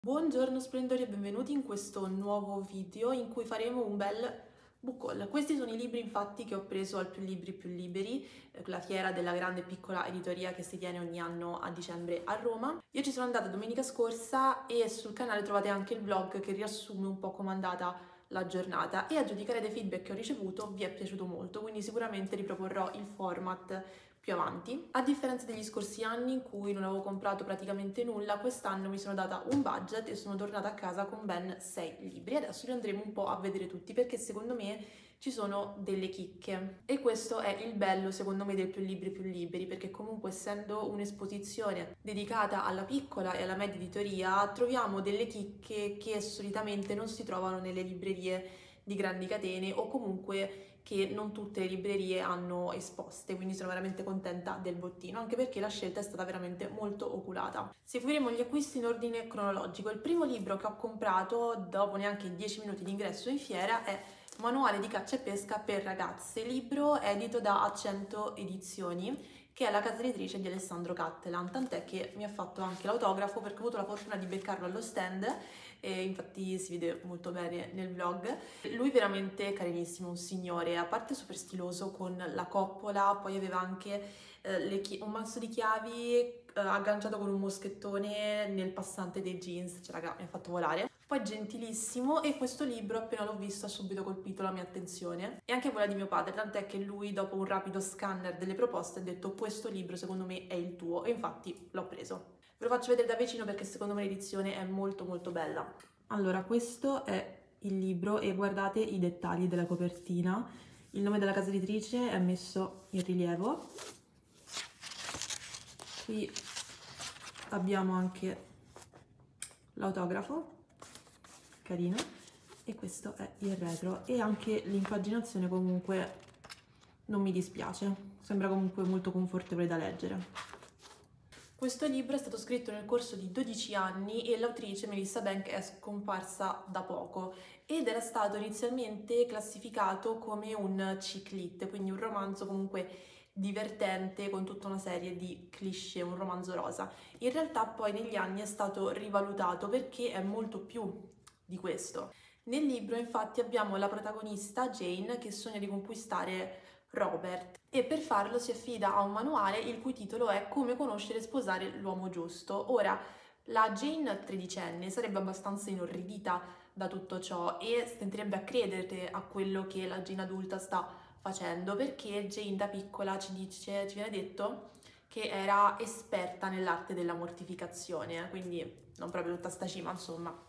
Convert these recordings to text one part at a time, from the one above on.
Buongiorno splendori e benvenuti in questo nuovo video in cui faremo un bel book haul. Questi sono i libri infatti che ho preso al Più Libri Più Liberi, la fiera della grande e piccola editoria che si tiene ogni anno a dicembre a Roma. Io ci sono andata domenica scorsa e sul canale trovate anche il vlog che riassume un po' come è andata la giornata e a giudicare dai feedback che ho ricevuto vi è piaciuto molto, quindi sicuramente riproporrò il format più avanti. A differenza degli scorsi anni in cui non avevo comprato praticamente nulla, quest'anno mi sono data un budget e sono tornata a casa con ben 6 libri. Adesso li andremo un po' a vedere tutti perché secondo me ci sono delle chicche e questo è il bello secondo me del Più Libri Più Liberi, perché comunque essendo un'esposizione dedicata alla piccola e alla media editoria troviamo delle chicche che solitamente non si trovano nelle librerie di grandi catene o comunque che non tutte le librerie hanno esposte, quindi sono veramente contenta del bottino, anche perché la scelta è stata veramente molto oculata. Seguiremo gli acquisti in ordine cronologico. Il primo libro che ho comprato dopo neanche 10 minuti di ingresso in fiera è Manuale di caccia e pesca per ragazze, libro edito da Accento Edizioni, che è la casa editrice di Alessandro Cattelan, tant'è che mi ha fatto anche l'autografo perché ho avuto la fortuna di beccarlo allo stand e infatti si vede molto bene nel vlog. Lui veramente carinissimo, un signore, a parte super stiloso con la coppola, poi aveva anche un mazzo di chiavi agganciato con un moschettone nel passante dei jeans, cioè raga, mi ha fatto volare. Poi gentilissimo, e questo libro appena l'ho visto ha subito colpito la mia attenzione e anche quella di mio padre, tant'è che lui dopo un rapido scanner delle proposte ha detto questo libro secondo me è il tuo, e infatti l'ho preso. Ve lo faccio vedere da vicino perché secondo me l'edizione è molto molto bella. Allora, questo è il libro e guardate i dettagli della copertina. Il nome della casa editrice è messo in rilievo. Qui abbiamo anche l'autografo, carino, e questo è il retro e anche l'impaginazione comunque non mi dispiace, sembra comunque molto confortevole da leggere. Questo libro è stato scritto nel corso di 12 anni e l'autrice Melissa Bank è scomparsa da poco ed era stato inizialmente classificato come un chick lit, quindi un romanzo comunque divertente con tutta una serie di cliché, un romanzo rosa. In realtà poi negli anni è stato rivalutato perché è molto più di questo. Nel libro infatti abbiamo la protagonista Jane che sogna di conquistare Robert e per farlo si affida a un manuale il cui titolo è Come conoscere e sposare l'uomo giusto. Ora, la Jane tredicenne sarebbe abbastanza inorridita da tutto ciò e tenterebbe a credere a quello che la Jane adulta sta facendo, perché Jane da piccola ci viene detto che era esperta nell'arte della mortificazione, quindi non proprio tutta sta cima, insomma.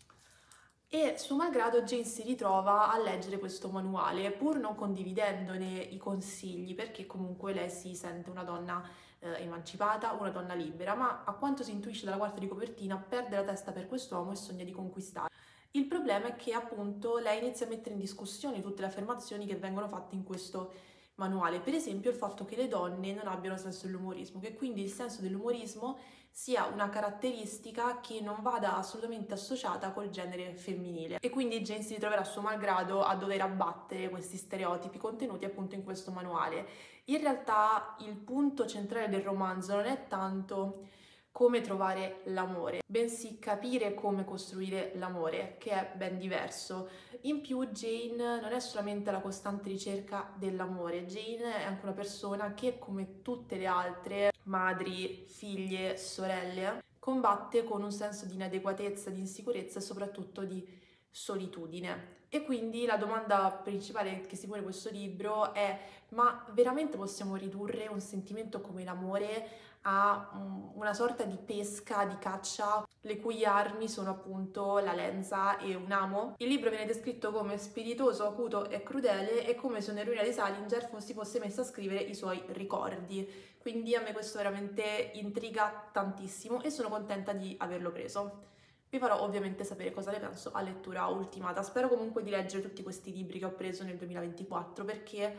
E suo malgrado Jane si ritrova a leggere questo manuale pur non condividendone i consigli, perché comunque lei si sente una donna emancipata, una donna libera, ma a quanto si intuisce dalla quarta di copertina perde la testa per quest'uomo e sogna di conquistarlo. Il problema è che appunto lei inizia a mettere in discussione tutte le affermazioni che vengono fatte in questo manuale, per esempio il fatto che le donne non abbiano senso dell'umorismo, che quindi il senso dell'umorismo sia una caratteristica che non vada assolutamente associata col genere femminile, e quindi Jane si ritroverà a suo malgrado a dover abbattere questi stereotipi contenuti appunto in questo manuale. In realtà il punto centrale del romanzo non è tanto come trovare l'amore, bensì capire come costruire l'amore, che è ben diverso. In più Jane non è solamente la costante ricerca dell'amore, Jane è anche una persona che, come tutte le altre madri, figlie, sorelle, combatte con un senso di inadeguatezza, di insicurezza e soprattutto di solitudine. E quindi la domanda principale che si pone questo libro è: ma veramente possiamo ridurre un sentimento come l'amore a una sorta di pesca, di caccia, le cui armi sono appunto la lenza e un amo? Il libro viene descritto come spiritoso, acuto e crudele, e come se un'eroina di Salinger si fosse messa a scrivere i suoi ricordi. Quindi a me questo veramente intriga tantissimo e sono contenta di averlo preso. Vi farò ovviamente sapere cosa ne penso a lettura ultimata. Spero comunque di leggere tutti questi libri che ho preso nel 2024 perché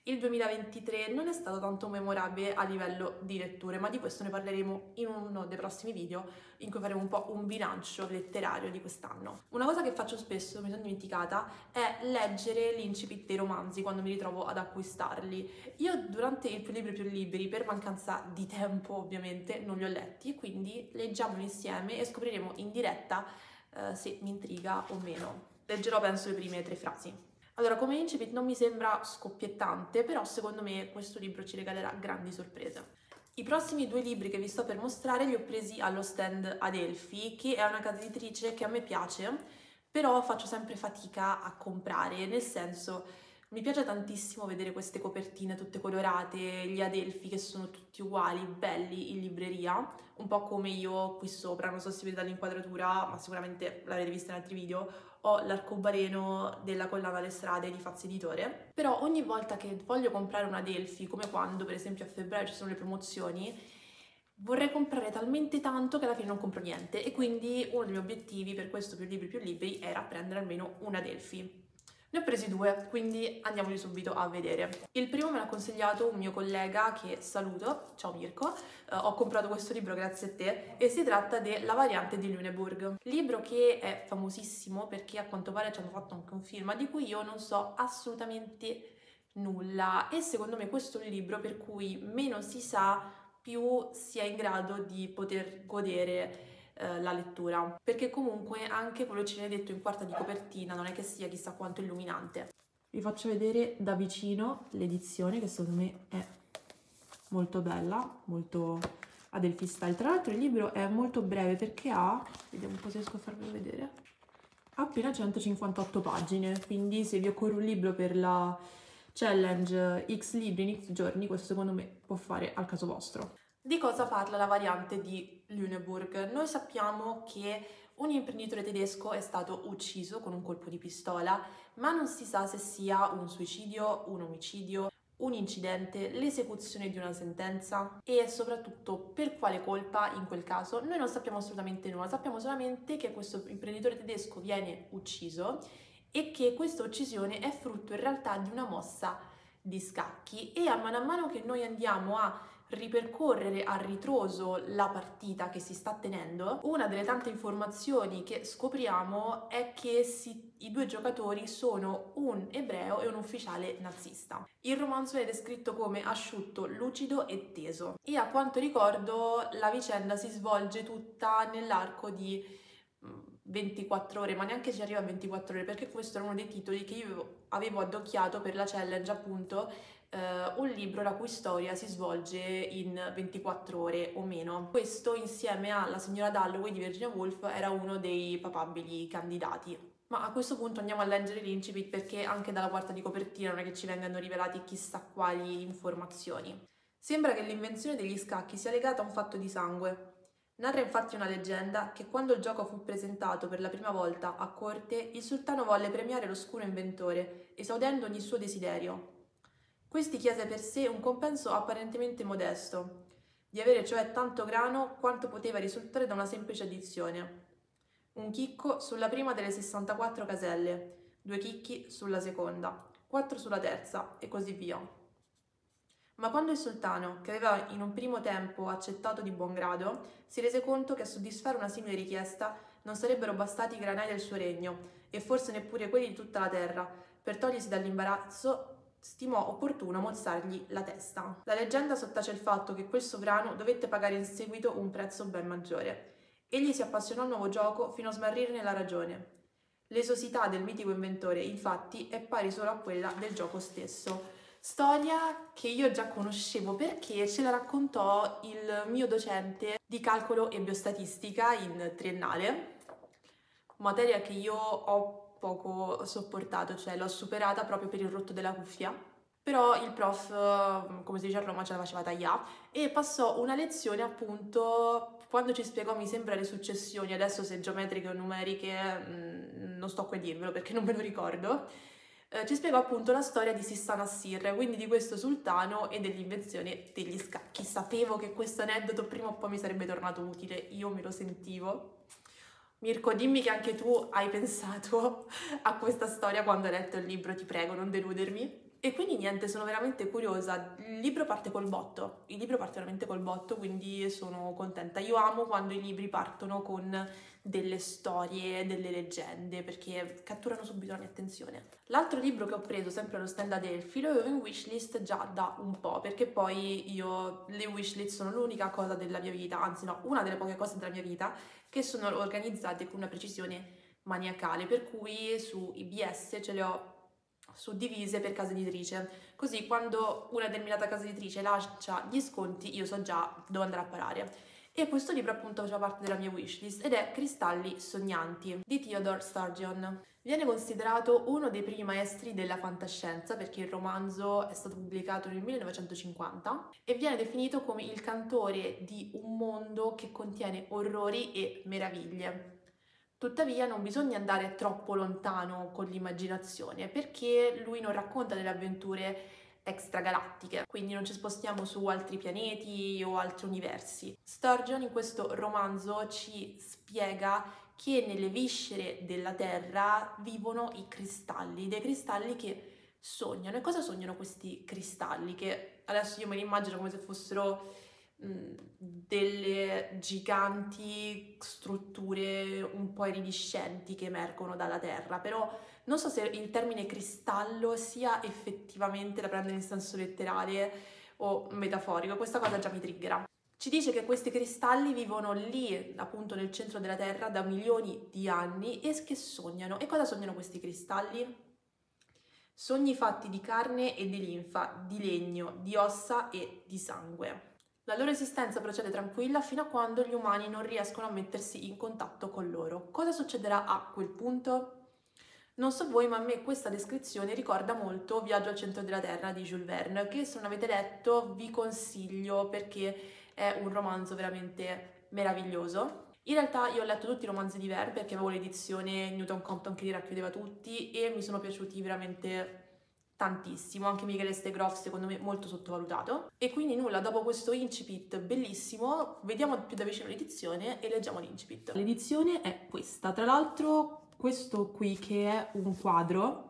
Il 2023 non è stato tanto memorabile a livello di letture, ma di questo ne parleremo in uno dei prossimi video in cui faremo un po' un bilancio letterario di quest'anno. Una cosa che faccio spesso, mi sono dimenticata, è leggere l'incipit dei romanzi quando mi ritrovo ad acquistarli. Io durante il Più Libri Più Liberi, per mancanza di tempo ovviamente, non li ho letti, quindi leggiamoli insieme e scopriremo in diretta se mi intriga o meno. Leggerò penso le prime 3 frasi. Allora, come incipit non mi sembra scoppiettante, però secondo me questo libro ci regalerà grandi sorprese. I prossimi 2 libri che vi sto per mostrare li ho presi allo stand Adelphi, che è una casa editrice che a me piace, però faccio sempre fatica a comprare, nel senso mi piace tantissimo vedere queste copertine tutte colorate, gli Adelphi che sono tutti uguali, belli in libreria, un po' come io qui sopra, non so se si vede dall'inquadratura, ma sicuramente l'avrete vista in altri video, ho l'arcobaleno della collana alle strade di Faz Editore, però ogni volta che voglio comprare una Adelphi, come quando per esempio a febbraio ci sono le promozioni, vorrei comprare talmente tanto che alla fine non compro niente, e quindi uno dei miei obiettivi per questo Più Libri Più Liberi era prendere almeno una Adelphi. Ne ho presi 2, quindi andiamoli subito a vedere. Il primo me l'ha consigliato un mio collega che saluto, ciao Mirko, ho comprato questo libro grazie a te, e si tratta della variante di Lüneburg. Libro che è famosissimo perché a quanto pare ci hanno fatto anche un film di cui io non so assolutamente nulla, e secondo me questo è un libro per cui meno si sa più si è in grado di poter godere la lettura, perché comunque anche quello che ci viene detto in quarta di copertina non è che sia chissà quanto illuminante. Vi faccio vedere da vicino l'edizione, che secondo me è molto bella, molto Adelphi style. Tra l'altro il libro è molto breve perché ha, vediamo un po' se riesco a farvelo vedere, ha appena 158 pagine, quindi se vi occorre un libro per la challenge X libri in X giorni, questo secondo me può fare al caso vostro. Di cosa parla la variante di Lüneburg? Noi sappiamo che un imprenditore tedesco è stato ucciso con un colpo di pistola, ma non si sa se sia un suicidio, un omicidio, un incidente, l'esecuzione di una sentenza e soprattutto per quale colpa in quel caso. Noi non sappiamo assolutamente nulla, sappiamo solamente che questo imprenditore tedesco viene ucciso e che questa uccisione è frutto in realtà di una mossa di scacchi, e a mano che noi andiamo a ripercorrere a ritroso la partita che si sta tenendo, una delle tante informazioni che scopriamo è che i 2 giocatori sono un ebreo e un ufficiale nazista. Il romanzo è descritto come asciutto, lucido e teso, e a quanto ricordo la vicenda si svolge tutta nell'arco di 24 ore, ma neanche ci arriva a 24 ore, perché questo era uno dei titoli che io avevo addocchiato per la challenge, appunto, un libro la cui storia si svolge in 24 ore o meno. Questo, insieme alla signora Dalloway di Virginia Woolf, era uno dei papabili candidati. Ma a questo punto andiamo a leggere l'incipit, perché anche dalla quarta di copertina non è che ci vengano rivelati chissà quali informazioni. Sembra che l'invenzione degli scacchi sia legata a un fatto di sangue. Narra infatti una leggenda che quando il gioco fu presentato per la prima volta a corte, il sultano volle premiare l'oscuro inventore, esaudendo ogni suo desiderio. Questi chiese per sé un compenso apparentemente modesto, di avere cioè tanto grano quanto poteva risultare da una semplice addizione. Un chicco sulla prima delle 64 caselle, 2 chicchi sulla seconda, 4 sulla terza e così via. Ma quando il sultano, che aveva in un primo tempo accettato di buon grado, si rese conto che a soddisfare una simile richiesta non sarebbero bastati i granai del suo regno, e forse neppure quelli di tutta la terra, per togliersi dall'imbarazzo, stimò opportuno mozzargli la testa. La leggenda sottace il fatto che quel sovrano dovette pagare in seguito un prezzo ben maggiore. Egli si appassionò al nuovo gioco fino a smarrirne la ragione. L'esosità del mitico inventore, infatti, è pari solo a quella del gioco stesso. Storia che io già conoscevo perché ce la raccontò il mio docente di calcolo e biostatistica in triennale, materia che io ho poco sopportato, cioè l'ho superata proprio per il rotto della cuffia, però il prof, come si dice a Roma, ce la faceva tagliare, e passò una lezione appunto quando ci spiegò, mi sembra, le successioni, adesso se geometriche o numeriche non sto qui a dirvelo perché non me lo ricordo. Ci spiegò appunto la storia di Sistan Assir, quindi di questo sultano e dell'invenzione degli scacchi. Sapevo che questo aneddoto prima o poi mi sarebbe tornato utile, io me lo sentivo. Mirko, dimmi che anche tu hai pensato a questa storia quando hai letto il libro, ti prego, non deludermi. E quindi niente, sono veramente curiosa. Il libro parte col botto, il libro parte veramente col botto, quindi sono contenta. Io amo quando i libri partono con delle storie, delle leggende, perché catturano subito la mia attenzione. L'altro libro che ho preso, sempre allo stand Adelphi, lo avevo in wishlist già da un po', perché poi le wishlist sono l'unica cosa della mia vita, anzi no, una delle poche cose della mia vita, che sono organizzate con una precisione maniacale, per cui su IBS ce le ho suddivise per casa editrice, così quando una determinata casa editrice lancia gli sconti io so già dove andare a parare. E questo libro appunto faceva parte della mia wishlist ed è Cristalli sognanti di Theodore Sturgeon. Viene considerato uno dei primi maestri della fantascienza perché il romanzo è stato pubblicato nel 1950 e viene definito come il cantore di un mondo che contiene orrori e meraviglie. Tuttavia non bisogna andare troppo lontano con l'immaginazione perché lui non racconta delle avventure extragalattiche, quindi non ci spostiamo su altri pianeti o altri universi. Sturgeon in questo romanzo ci spiega che nelle viscere della Terra vivono i cristalli, dei cristalli che sognano. E cosa sognano questi cristalli? Che adesso io me li immagino come se fossero delle giganti strutture un po' iridescenti che emergono dalla Terra, però non so se il termine cristallo sia effettivamente da prendere in senso letterale o metaforico, questa cosa già mi triggera. Ci dice che questi cristalli vivono lì, appunto nel centro della Terra, da milioni di anni e che sognano. E cosa sognano questi cristalli? Sogni fatti di carne e di linfa, di legno, di ossa e di sangue. La loro esistenza procede tranquilla fino a quando gli umani non riescono a mettersi in contatto con loro. Cosa succederà a quel punto? Non so voi, ma a me questa descrizione ricorda molto Viaggio al centro della Terra di Jules Verne, che se non avete letto vi consiglio perché è un romanzo veramente meraviglioso. In realtà io ho letto tutti i romanzi di Verne perché avevo l'edizione Newton Compton che li racchiudeva tutti e mi sono piaciuti veramente tantissimo, anche Michele Steggroff secondo me molto sottovalutato. E quindi nulla, dopo questo incipit bellissimo, vediamo più da vicino l'edizione e leggiamo l'incipit. L'edizione è questa, tra l'altro questo qui che è un quadro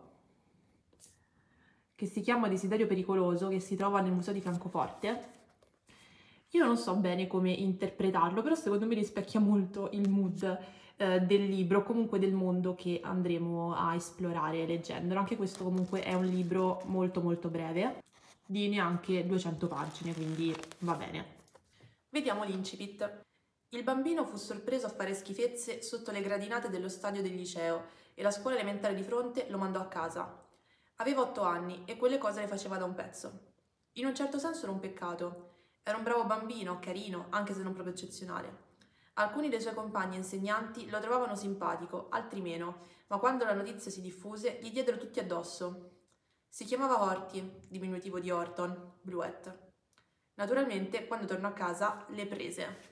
che si chiama Desiderio pericoloso, che si trova nel Museo di Francoforte. Io non so bene come interpretarlo, però secondo me rispecchia molto il mood del libro, comunque del mondo che andremo a esplorare leggendolo. Anche questo comunque è un libro molto molto breve, di neanche 200 pagine, quindi va bene. Vediamo l'incipit. Il bambino fu sorpreso a fare schifezze sotto le gradinate dello stadio del liceo e la scuola elementare di fronte lo mandò a casa. Aveva 8 anni e quelle cose le faceva da un pezzo. In un certo senso era un peccato. Era un bravo bambino, carino, anche se non proprio eccezionale. Alcuni dei suoi compagni e insegnanti lo trovavano simpatico, altri meno, ma quando la notizia si diffuse gli diedero tutti addosso. Si chiamava Horty, diminutivo di Horton, Bluet. Naturalmente, quando tornò a casa, le prese.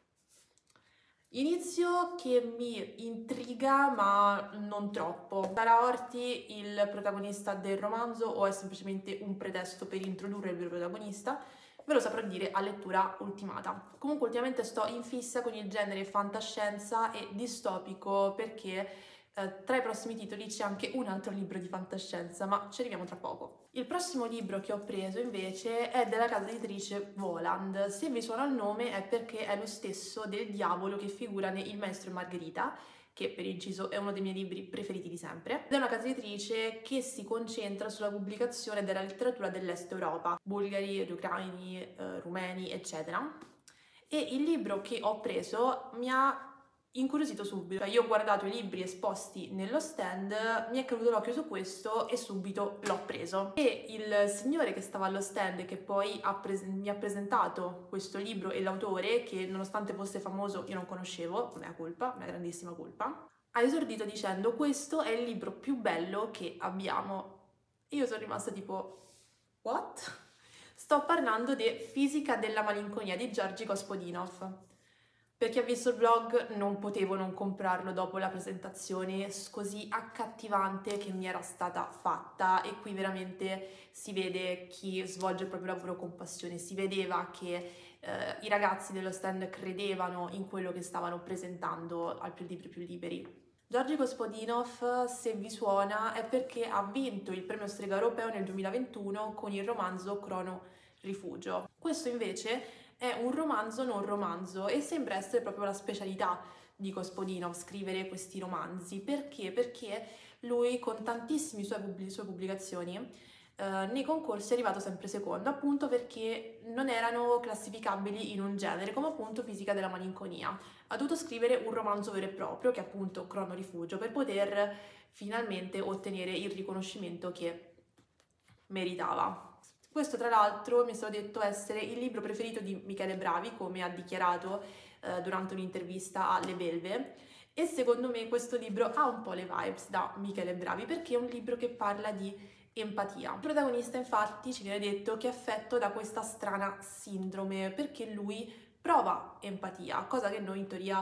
Inizio che mi intriga, ma non troppo. Sarà Horty il protagonista del romanzo o è semplicemente un pretesto per introdurre il vero protagonista? Ve lo saprò dire a lettura ultimata. Comunque ultimamente sto in fissa con il genere fantascienza e distopico perché tra i prossimi titoli c'è anche un altro libro di fantascienza, ma ci arriviamo tra poco. Il prossimo libro che ho preso invece è della casa editrice Voland. Se vi suona il nome è perché è lo stesso del diavolo che figura in Il Maestro e Margherita, che per inciso è uno dei miei libri preferiti di sempre. Ed è una casa editrice che si concentra sulla pubblicazione della letteratura dell'Est Europa, bulgari, ucraini, rumeni, eccetera. E il libro che ho preso mi ha incuriosito subito. Io ho guardato i libri esposti nello stand, mi è caduto l'occhio su questo e subito l'ho preso. E il signore che stava allo stand, che poi mi ha presentato questo libro e l'autore, che nonostante fosse famoso io non conoscevo, mea colpa, una grandissima colpa, ha esordito dicendo: questo è il libro più bello che abbiamo. E io sono rimasta tipo: what? Sto parlando di Fisica della malinconia di Georgi Gospodinov. Per chi ha visto il vlog non potevo non comprarlo dopo la presentazione così accattivante che mi era stata fatta, e qui veramente si vede chi svolge il proprio lavoro con passione. Si vedeva che i ragazzi dello stand credevano in quello che stavano presentando al Più Libri Più Liberi. Georgi Gospodinov, se vi suona, è perché ha vinto il premio Strega Europeo nel 2021 con il romanzo Crono Rifugio. Questo invece è un romanzo non romanzo e sembra essere proprio la specialità di Gospodinov, scrivere questi romanzi. Perché? Perché lui con tantissime sue pubblicazioni nei concorsi è arrivato sempre secondo, appunto perché non erano classificabili in un genere, come appunto Fisica della malinconia. Ha dovuto scrivere un romanzo vero e proprio, che è appunto Crono Rifugio, per poter finalmente ottenere il riconoscimento che meritava. Questo tra l'altro mi è stato detto essere il libro preferito di Michele Bravi, come ha dichiarato durante un'intervista a Le Belve, e secondo me questo libro ha un po' le vibes da Michele Bravi, perché è un libro che parla di empatia. Il protagonista infatti ci viene detto che è affetto da questa strana sindrome, perché lui prova empatia, cosa che noi in teoria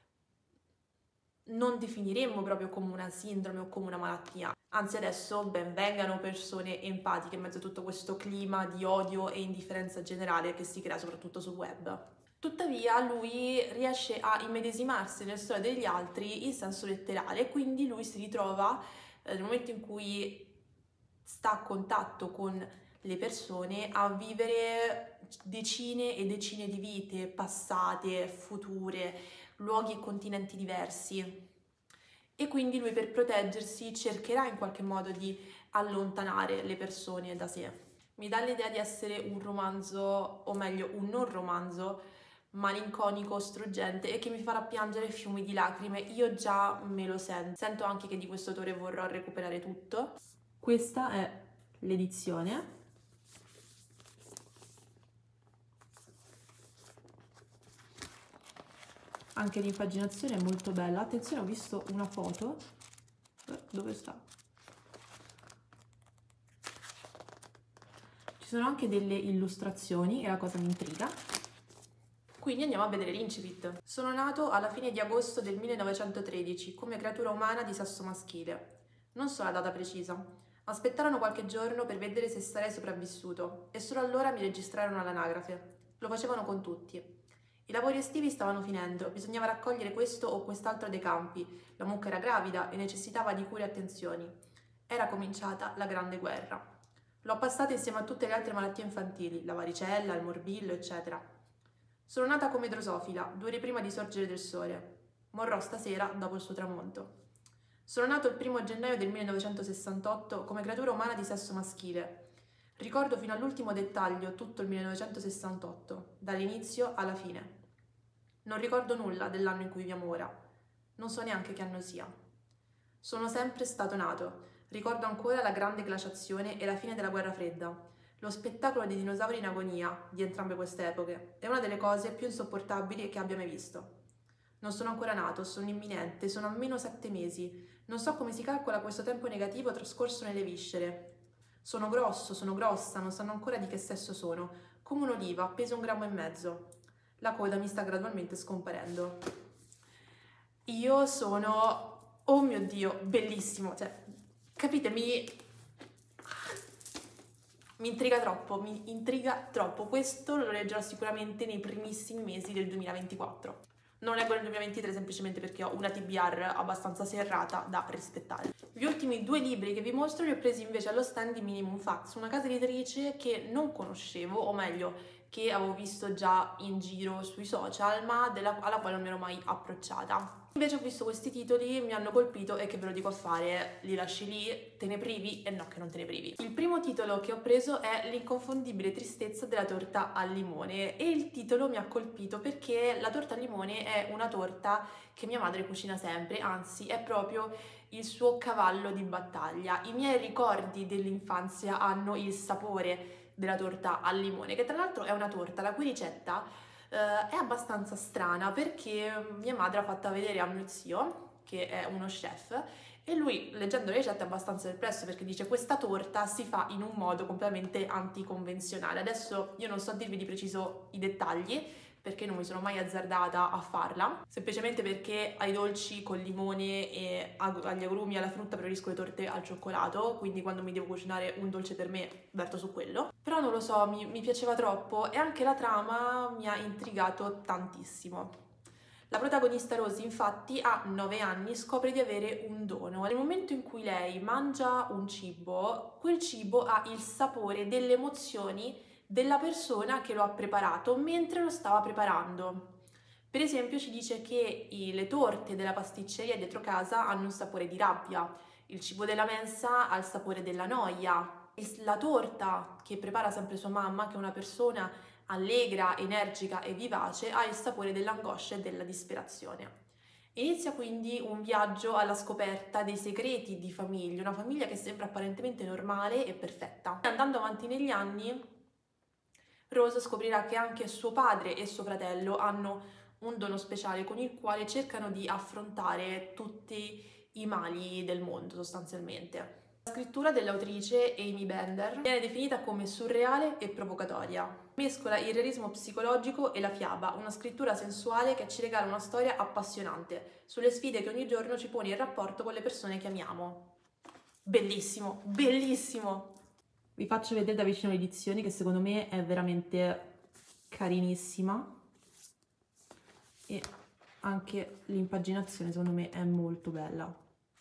non definiremmo proprio come una sindrome o come una malattia. Anzi, adesso ben vengano persone empatiche in mezzo a tutto questo clima di odio e indifferenza generale che si crea soprattutto sul web. Tuttavia lui riesce a immedesimarsi nella storia degli altri in senso letterale, quindi lui si ritrova nel momento in cui sta a contatto con le persone a vivere decine e decine di vite passate, future, luoghi e continenti diversi, e quindi lui per proteggersi cercherà in qualche modo di allontanare le persone da sé. Mi dà l'idea di essere un romanzo, o meglio un non romanzo, malinconico, struggente e che mi farà piangere fiumi di lacrime. Io già me lo sento. Sento anche che di questo autore vorrò recuperare tutto. Questa è l'edizione. Anche l'impaginazione è molto bella. Attenzione, ho visto una foto. Dove sta? Ci sono anche delle illustrazioni e la cosa mi intriga. Quindi andiamo a vedere l'incipit. Sono nato alla fine di agosto del 1913 come creatura umana di sesso maschile. Non so la data precisa. Aspettarono qualche giorno per vedere se sarei sopravvissuto e solo allora mi registrarono all'anagrafe. Lo facevano con tutti. I lavori estivi stavano finendo, bisognava raccogliere questo o quest'altro dei campi. La mucca era gravida e necessitava di cure e attenzioni. Era cominciata la Grande Guerra. L'ho passata insieme a tutte le altre malattie infantili, la varicella, il morbillo, eccetera. Sono nata come drosofila, 2 ore prima di sorgere del sole. Morrò stasera dopo il suo tramonto. Sono nato il 1° gennaio del 1968 come creatura umana di sesso maschile. Ricordo fino all'ultimo dettaglio tutto il 1968, dall'inizio alla fine. Non ricordo nulla dell'anno in cui viviamo ora. Non so neanche che anno sia. Sono sempre stato nato. Ricordo ancora la grande glaciazione e la fine della guerra fredda. Lo spettacolo dei dinosauri in agonia di entrambe queste epoche è una delle cose più insopportabili che abbia mai visto. Non sono ancora nato, sono imminente, sono almeno 7 mesi. Non so come si calcola questo tempo negativo trascorso nelle viscere. Sono grosso, sono grossa, non sanno ancora di che sesso sono. Come un'oliva, peso 1,5 grammi. La coda mi sta gradualmente scomparendo. Io sono... Oh mio Dio, bellissimo. Cioè, capite, mi intriga troppo. Questo lo leggerò sicuramente nei primissimi mesi del 2024. Non leggo nel 2023 semplicemente perché ho una TBR abbastanza serrata da rispettare. Gli ultimi 2 libri che vi mostro li ho presi invece allo stand di Minimum Fax, una casa editrice che non conoscevo, o meglio, che avevo visto già in giro sui social, ma alla quale non mi ero mai approcciata. Invece ho visto questi titoli, mi hanno colpito e che ve lo dico a fare, li lasci lì, te ne privi e no che non te ne privi. Il primo titolo che ho preso è L'inconfondibile tristezza della torta al limone e il titolo mi ha colpito perché la torta al limone è una torta che mia madre cucina sempre, anzi è proprio il suo cavallo di battaglia. I miei ricordi dell'infanzia hanno il sapore della torta al limone, che tra l'altro è una torta la cui ricetta è abbastanza strana perché mia madre ha fatto vedere a mio zio, che è uno chef, e lui leggendo le ricette è abbastanza perplesso perché dice questa torta si fa in un modo completamente anticonvenzionale. Adesso io non so dirvi di preciso i dettagli perché non mi sono mai azzardata a farla, semplicemente perché ai dolci con limone e agli agrumi e alla frutta preferisco le torte al cioccolato, quindi quando mi devo cucinare un dolce per me verto su quello. Però non lo so, mi piaceva troppo e anche la trama mi ha intrigato tantissimo. La protagonista Rose infatti a 9 anni scopre di avere un dono. Nel momento in cui lei mangia un cibo, quel cibo ha il sapore delle emozioni della persona che lo ha preparato mentre lo stava preparando. Per esempio ci dice che le torte della pasticceria dietro casa hanno un sapore di rabbia, il cibo della mensa ha il sapore della noia, la torta che prepara sempre sua mamma, che è una persona allegra, energica e vivace, ha il sapore dell'angoscia e della disperazione. Inizia quindi un viaggio alla scoperta dei segreti di famiglia, una famiglia che sembra apparentemente normale e perfetta. Andando avanti negli anni, Rose scoprirà che anche suo padre e suo fratello hanno un dono speciale con il quale cercano di affrontare tutti i mali del mondo sostanzialmente. La scrittura dell'autrice Amy Bender viene definita come surreale e provocatoria. Mescola il realismo psicologico e la fiaba, una scrittura sensuale che ci regala una storia appassionante sulle sfide che ogni giorno ci pone in rapporto con le persone che amiamo. Bellissimo, bellissimo! Vi faccio vedere da vicino l'edizione che secondo me è veramente carinissima e anche l'impaginazione secondo me è molto bella.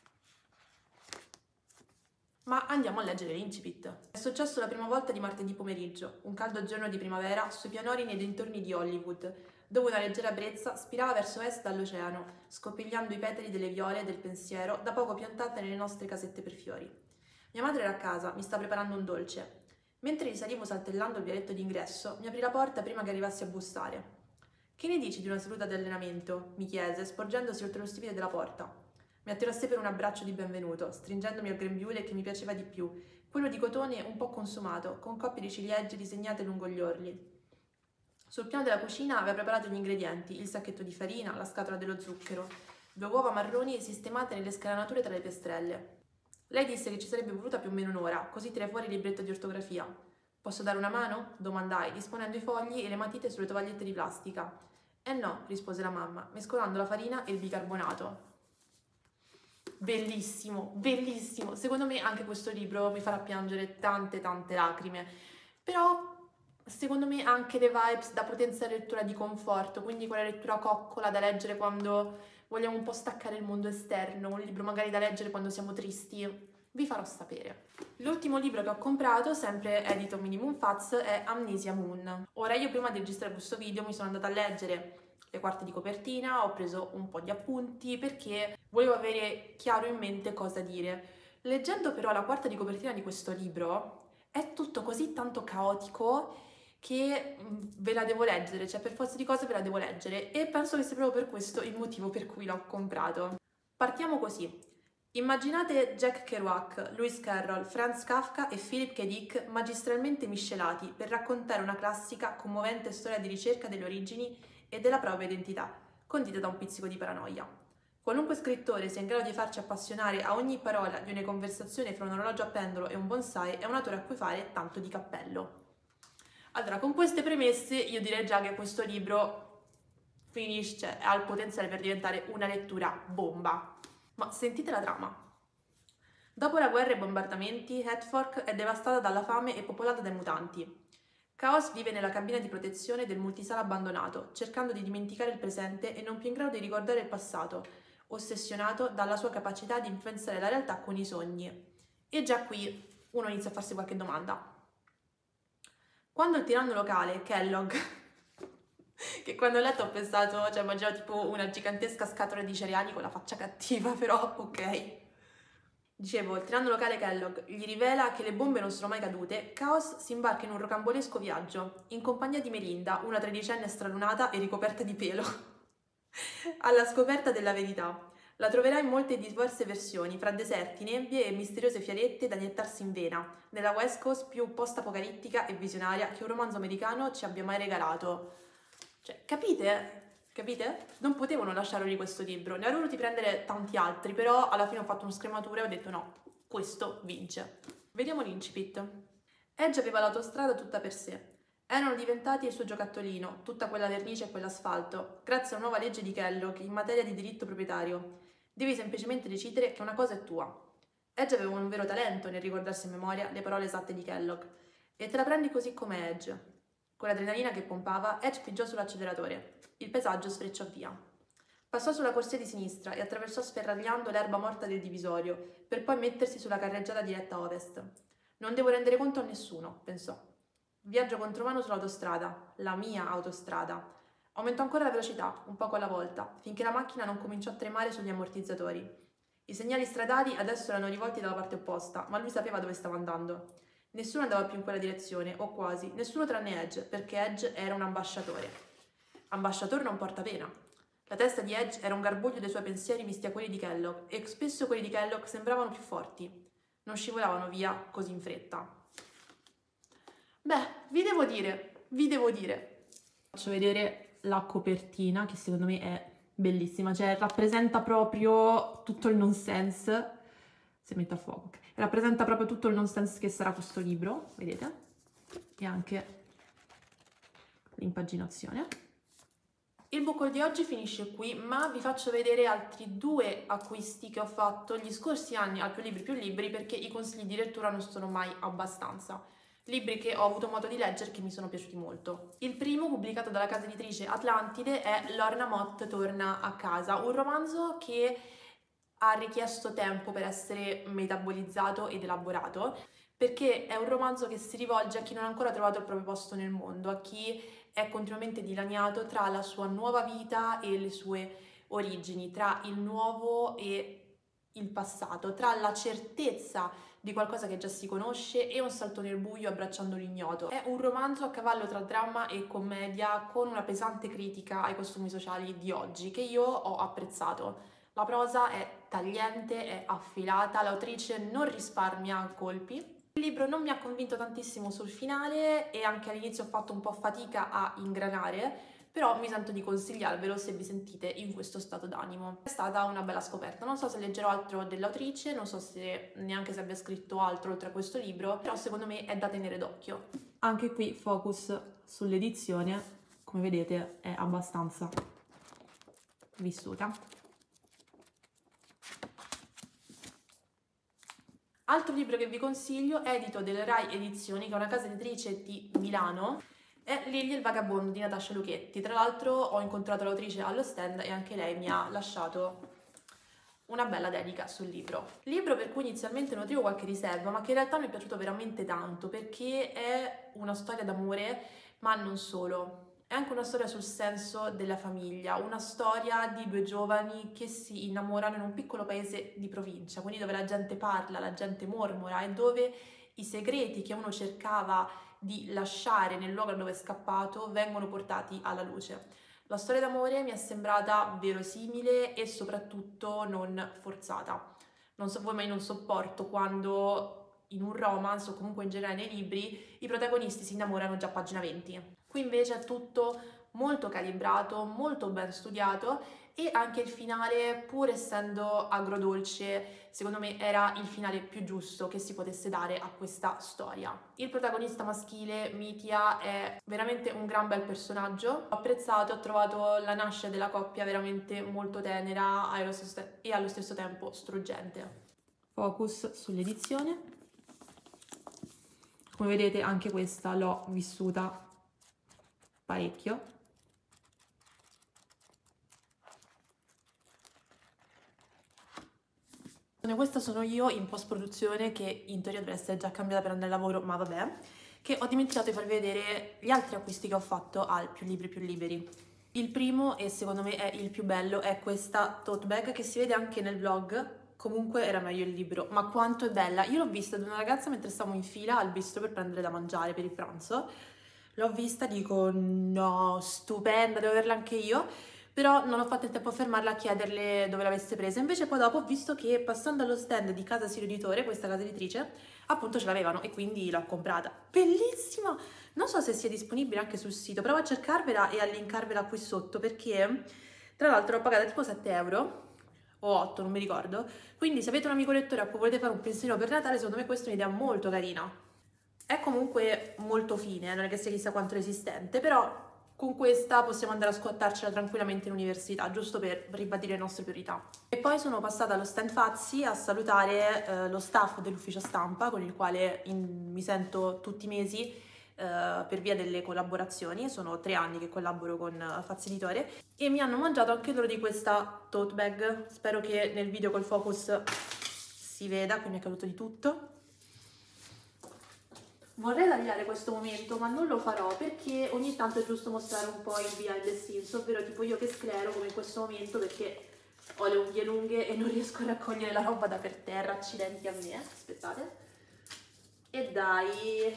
Ma andiamo a leggere l'incipit. È successo la prima volta di martedì pomeriggio, un caldo giorno di primavera, sui pianori nei dintorni di Hollywood, dove una leggera brezza spirava verso est dall'oceano, scoppigliando i petali delle viole del pensiero da poco piantate nelle nostre casette per fiori. Mia madre era a casa, mi sta preparando un dolce. Mentre risalivo saltellando il vialetto d'ingresso, mi aprì la porta prima che arrivassi a bussare. «Che ne dici di una seduta di allenamento?» mi chiese, sporgendosi oltre lo stipite della porta. Mi attirò a sé per un abbraccio di benvenuto, stringendomi al grembiule che mi piaceva di più, quello di cotone un po' consumato, con coppie di ciliegie disegnate lungo gli orli. Sul piano della cucina aveva preparato gli ingredienti, il sacchetto di farina, la scatola dello zucchero, 2 uova marroni sistemate nelle scalanature tra le piastrelle. Lei disse che ci sarebbe voluta più o meno un'ora, così tirai fuori il libretto di ortografia. «Posso dare una mano?» domandai, disponendo i fogli e le matite sulle tovagliette di plastica. No», rispose la mamma, mescolando la farina e il bicarbonato. Bellissimo, bellissimo. Secondo me anche questo libro mi farà piangere tante lacrime. Però secondo me anche le vibes da potenza lettura di conforto, quindi quella lettura coccola da leggere quando vogliamo un po' staccare il mondo esterno, un libro magari da leggere quando siamo tristi, vi farò sapere. L'ultimo libro che ho comprato, sempre edito Minimum Fats, è Amnesia Moon. Ora io prima di registrare questo video mi sono andata a leggere le quarte di copertina, ho preso un po' di appunti perché volevo avere chiaro in mente cosa dire. Leggendo però la quarta di copertina di questo libro è tutto così tanto caotico che ve la devo leggere, cioè per forza di cose ve la devo leggere e penso che sia proprio per questo il motivo per cui l'ho comprato. Partiamo così. Immaginate Jack Kerouac, Lewis Carroll, Franz Kafka e Philip K. Dick magistralmente miscelati per raccontare una classica, commovente storia di ricerca delle origini e della propria identità, condita da un pizzico di paranoia. Qualunque scrittore sia in grado di farci appassionare a ogni parola di una conversazione fra un orologio a pendolo e un bonsai è un autore a cui fare tanto di cappello. Allora, con queste premesse io direi già che questo libro finisce, ha il potenziale per diventare una lettura bomba. Ma sentite la trama. Dopo la guerra e i bombardamenti, Hatfork è devastata dalla fame e popolata dai mutanti. Chaos vive nella cabina di protezione del multisala abbandonato, cercando di dimenticare il presente e non più in grado di ricordare il passato, ossessionato dalla sua capacità di influenzare la realtà con i sogni. E già qui uno inizia a farsi qualche domanda. Quando il tiranno locale, Kellogg, che quando ho letto ho pensato, cioè immaginavo tipo una gigantesca scatola di cereali con la faccia cattiva, però ok. Dicevo, il tiranno locale Kellogg gli rivela che le bombe non sono mai cadute, Chaos si imbarca in un rocambolesco viaggio, in compagnia di Melinda, una tredicenne stralunata e ricoperta di pelo, alla scoperta della verità. La troverà in molte diverse versioni, fra deserti, nebbie e misteriose fialette da iniettarsi in vena, nella West Coast più post-apocalittica e visionaria che un romanzo americano ci abbia mai regalato. Cioè, capite? Capite? Non potevano lasciarlo di questo libro, ne avrei voluti prendere tanti altri, però alla fine ho fatto una scrematura e ho detto no, questo vince. Vediamo l'incipit. Edge aveva l'autostrada tutta per sé. Erano diventati il suo giocattolino, tutta quella vernice e quell'asfalto, grazie a una nuova legge di Kellogg in materia di diritto proprietario. Devi semplicemente decidere che una cosa è tua. Edge aveva un vero talento nel ricordarsi a memoria le parole esatte di Kellogg. E te la prendi così come Edge. Con l'adrenalina che pompava, Edge pigiò sull'acceleratore. Il paesaggio sfrecciò via. Passò sulla corsia di sinistra e attraversò sferragliando l'erba morta del divisorio, per poi mettersi sulla carreggiata diretta a ovest. Non devo rendere conto a nessuno, pensò. Viaggio contromano sull'autostrada, la mia autostrada. Aumentò ancora la velocità, un poco alla volta, finché la macchina non cominciò a tremare sugli ammortizzatori. I segnali stradali adesso erano rivolti dalla parte opposta, ma lui sapeva dove stava andando. Nessuno andava più in quella direzione, o quasi, nessuno tranne Edge, perché Edge era un ambasciatore. Ambasciatore non porta pena. La testa di Edge era un garbuglio dei suoi pensieri misti a quelli di Kellogg, e spesso quelli di Kellogg sembravano più forti. Non scivolavano via così in fretta. Beh, vi devo dire. Faccio vedere la copertina, che secondo me è bellissima, cioè rappresenta proprio tutto il nonsense, se metto a fuoco, okay. Rappresenta proprio tutto il nonsense che sarà questo libro, vedete? E anche l'impaginazione. Il book haul di oggi finisce qui, ma vi faccio vedere altri 2 acquisti che ho fatto gli scorsi anni al Più Libri, perché i consigli di lettura non sono mai abbastanza. Libri che ho avuto modo di leggere che mi sono piaciuti molto. Il primo, pubblicato dalla casa editrice Atlantide, è Lorna Mott torna a casa, un romanzo che ha richiesto tempo per essere metabolizzato ed elaborato, perché è un romanzo che si rivolge a chi non ha ancora trovato il proprio posto nel mondo, a chi è continuamente dilaniato tra la sua nuova vita e le sue origini, tra il nuovo e il passato, tra la certezza di qualcosa che già si conosce e un salto nel buio abbracciando l'ignoto. È un romanzo a cavallo tra dramma e commedia, con una pesante critica ai costumi sociali di oggi, che io ho apprezzato. La prosa è tagliente, è affilata, l'autrice non risparmia colpi. Il libro non mi ha convinto tantissimo sul finale e anche all'inizio ho fatto un po' fatica a ingranare, però mi sento di consigliarvelo se vi sentite in questo stato d'animo. È stata una bella scoperta, non so se leggerò altro dell'autrice, non so se neanche se abbia scritto altro oltre a questo libro, però secondo me è da tenere d'occhio. Anche qui focus sull'edizione, come vedete è abbastanza vissuta. Altro libro che vi consiglio, edito delle Rai Edizioni, che è una casa editrice di Milano, è Lily il vagabondo di Natascia Lucchetti. Tra l'altro ho incontrato l'autrice allo stand e anche lei mi ha lasciato una bella dedica sul libro. Libro per cui inizialmente nutrivo qualche riserva, ma che in realtà mi è piaciuto veramente tanto, perché è una storia d'amore, ma non solo. È anche una storia sul senso della famiglia, una storia di 2 giovani che si innamorano in un piccolo paese di provincia, quindi dove la gente parla, la gente mormora e dove i segreti che uno cercava di lasciare nel luogo dove è scappato vengono portati alla luce. La storia d'amore mi è sembrata verosimile e soprattutto non forzata. Non so voi, ma io non sopporto quando in un romance o comunque in generale nei libri i protagonisti si innamorano già a pagina 20. Qui invece è tutto molto calibrato, molto ben studiato e anche il finale, pur essendo agrodolce, secondo me era il finale più giusto che si potesse dare a questa storia. Il protagonista maschile, Mitya, è veramente un gran bel personaggio. Ho apprezzato, ho trovato la nascita della coppia veramente molto tenera e allo stesso tempo struggente. Focus sull'edizione. Come vedete anche questa l'ho vissuta parecchio. Questa sono io in post-produzione, che in teoria dovrebbe essere già cambiata per andare al lavoro, ma vabbè, che ho dimenticato di farvi vedere gli altri acquisti che ho fatto al Più Liberi. Il primo, e secondo me è il più bello, è questa tote bag che si vede anche nel vlog. Comunque era meglio il libro, ma quanto è bella! Io l'ho vista da una ragazza mentre stavamo in fila al bistro per prendere da mangiare per il pranzo. L'ho vista, dico no, stupenda, devo averla anche io, però non ho fatto in tempo a fermarla a chiederle dove l'avesse presa. Invece poi dopo ho visto che passando allo stand di Casa Sirio Editore, questa casa editrice, appunto ce l'avevano e quindi l'ho comprata. Bellissima! Non so se sia disponibile anche sul sito, provo a cercarvela e a linkarvela qui sotto, perché tra l'altro l'ho pagata tipo 7 euro o 8, non mi ricordo. Quindi se avete un amico lettore a cui volete fare un pensierino per Natale, secondo me questa è un'idea molto carina. È comunque molto fine, non è che sia chissà quanto resistente, però con questa possiamo andare a squattarcela tranquillamente in università, giusto per ribadire le nostre priorità. E poi sono passata allo stand Fazzi a salutare lo staff dell'ufficio stampa, con il quale mi sento tutti i mesi per via delle collaborazioni. Sono 3 anni che collaboro con Faz Editore e mi hanno mangiato anche loro di questa tote bag. Spero che nel video col focus si veda, qui mi è caduto di tutto. Vorrei tagliare questo momento, ma non lo farò perché ogni tanto è giusto mostrare un po' il behind the scenes, ovvero tipo io che sclero come in questo momento perché ho le unghie lunghe e non riesco a raccogliere la roba da per terra, accidenti a me, aspettate. E dai...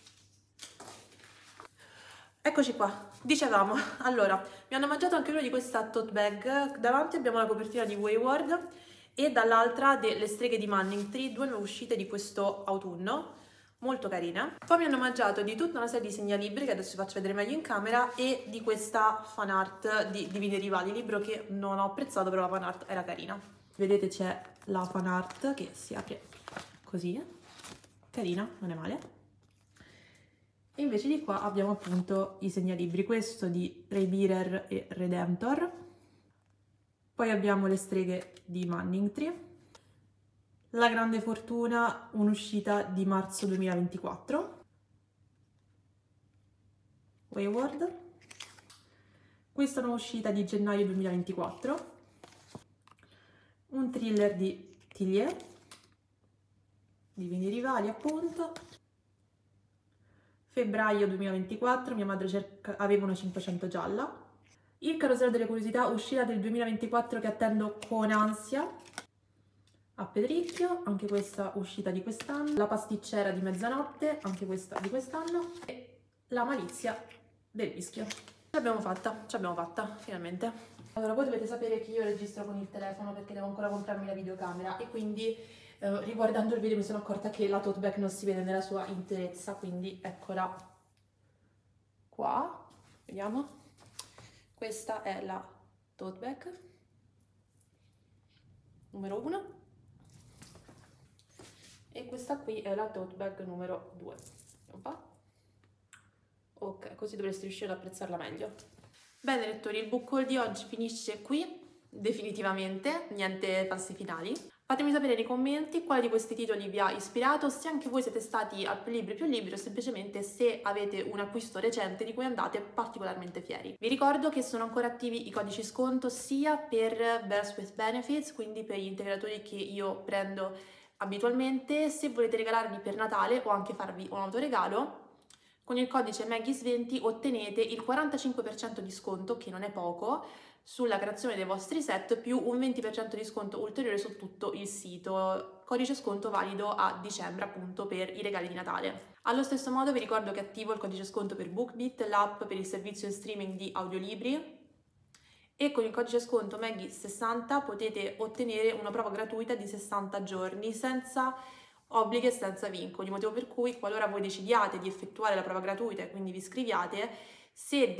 Eccoci qua, dicevamo, allora, mi hanno mangiato anche loro di questa tote bag, davanti abbiamo la copertina di Wayward e dall'altra delle streghe di Manning Tree, 2 nuove uscite di questo autunno, molto carina. Poi mi hanno mangiato di tutta una serie di segnalibri che adesso vi faccio vedere meglio in camera e di questa fan art di Divini Rivali, libro che non ho apprezzato però la fan art era carina. Vedete c'è la fan art che si apre così, carina, non è male. E invece di qua abbiamo appunto i segnalibri, questo di Raybearer e Redemptor. Poi abbiamo le streghe di Manning Tree. La Grande Fortuna, un'uscita di marzo 2024. Wayward. Questa è un'uscita di gennaio 2024. Un thriller di Tillier. Divini Rivali appunto. Febbraio 2024, mia madre aveva una 500 gialla. Il Carosello delle Curiosità, uscita del 2024 che attendo con ansia. A Pedricchio, anche questa uscita di quest'anno. La pasticcera di mezzanotte, anche questa di quest'anno. E La malizia del rischio. Ce l'abbiamo fatta, finalmente. Allora, voi dovete sapere che io registro con il telefono perché devo ancora comprarmi la videocamera e quindi riguardando il video mi sono accorta che la tote bag non si vede nella sua interezza, quindi eccola qua, vediamo. Questa è la tote bag numero 1. E questa qui è la tote bag numero 2. Un po'. Ok, così dovreste riuscire ad apprezzarla meglio. Bene lettori, il book haul di oggi finisce qui, definitivamente, niente passi finali. Fatemi sapere nei commenti quale di questi titoli vi ha ispirato, se anche voi siete stati al più libri o semplicemente se avete un acquisto recente di cui andate particolarmente fieri. Vi ricordo che sono ancora attivi i codici sconto sia per Bears with Benefits, quindi per gli integratori che io prendo abitualmente. Se volete regalarvi per Natale o anche farvi un autoregalo, con il codice Maggis20 ottenete il 45% di sconto, che non è poco, sulla creazione dei vostri set, più un 20% di sconto ulteriore su tutto il sito. Codice sconto valido a dicembre appunto per i regali di Natale. Allo stesso modo vi ricordo che attivo il codice sconto per BookBeat, l'app per il servizio in streaming di audiolibri, e con il codice sconto Maggie60 potete ottenere una prova gratuita di 60 giorni senza obblighi e senza vincoli, motivo per cui qualora voi decidiate di effettuare la prova gratuita e quindi vi iscriviate, se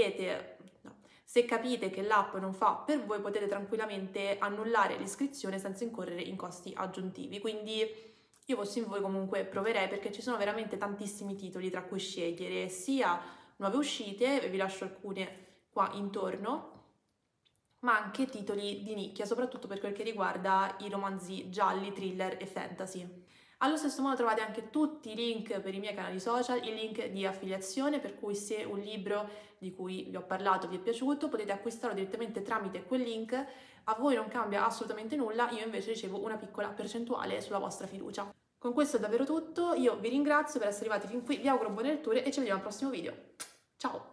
capite che l'app non fa per voi potete tranquillamente annullare l'iscrizione senza incorrere in costi aggiuntivi. Quindi io fossi in voi comunque proverei, perché ci sono veramente tantissimi titoli tra cui scegliere, sia nuove uscite, vi lascio alcune qua intorno, ma anche titoli di nicchia, soprattutto per quel che riguarda i romanzi gialli, thriller e fantasy. Allo stesso modo trovate anche tutti i link per i miei canali social, il link di affiliazione, per cui se un libro di cui vi ho parlato vi è piaciuto potete acquistarlo direttamente tramite quel link, a voi non cambia assolutamente nulla, io invece ricevo una piccola percentuale sulla vostra fiducia. Con questo è davvero tutto, io vi ringrazio per essere arrivati fin qui, vi auguro buone letture e ci vediamo al prossimo video. Ciao!